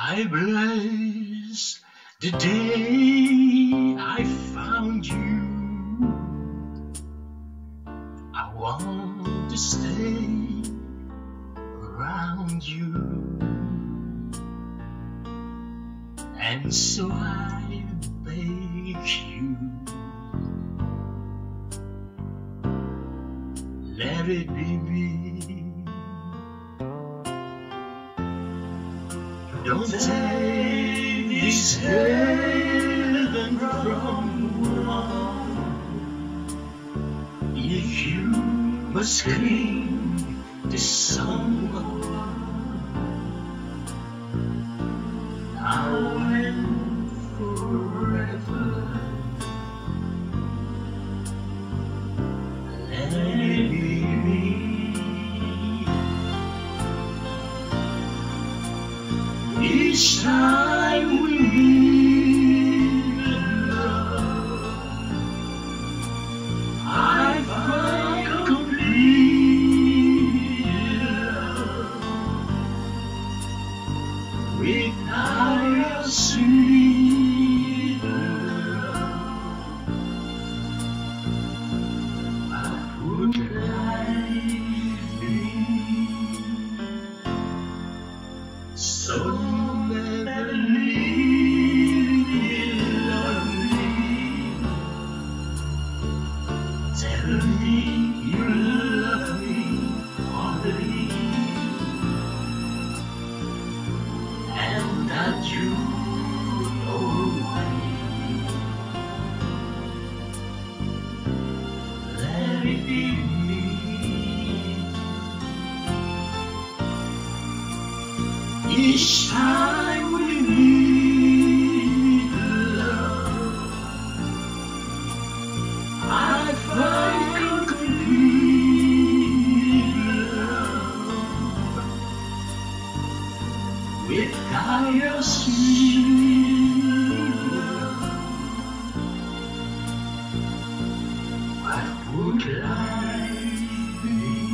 I bless the day I found you. I want to stay around you, and so I beg you, let it be me. Don't take this heaven from one. If you must cling to someone, now and forever, let it be me. Each time we meet in love, I find complete love. Without your sweet love, what would life be? So never leave me lonely. Tell me you love me only, and that you know me. Let it be me. Each time we meet love, I find complete love. Without your sweet love, what would life be?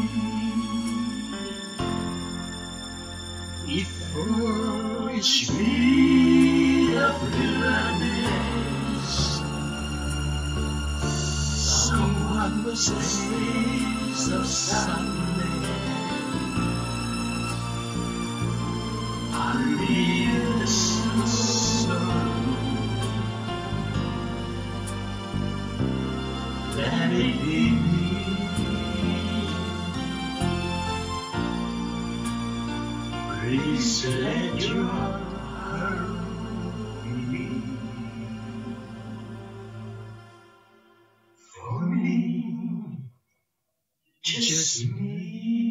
If for each meal of gladness, someone must taste of sadness, I'll be the sorrow. Let it be me. Please let your heart be for me, just me.